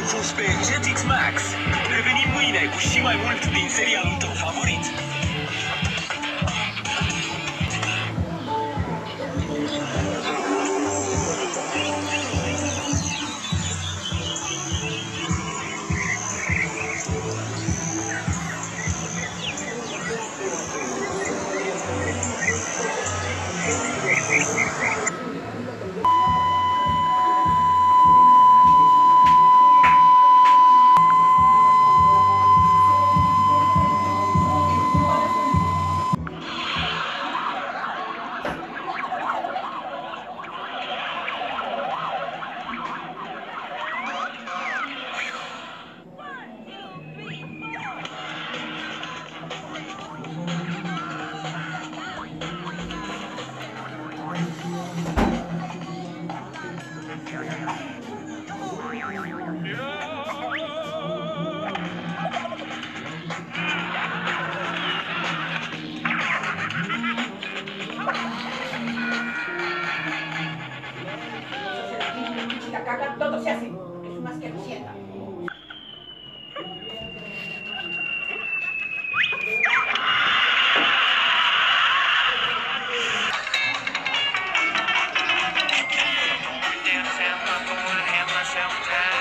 fost pe Jetix Max. Revenim mâine cu și mai mult din serialul tău favorit. La caca, todo se hace. Es una asquerosienta. Down, Sam, I'm going to have myself a time.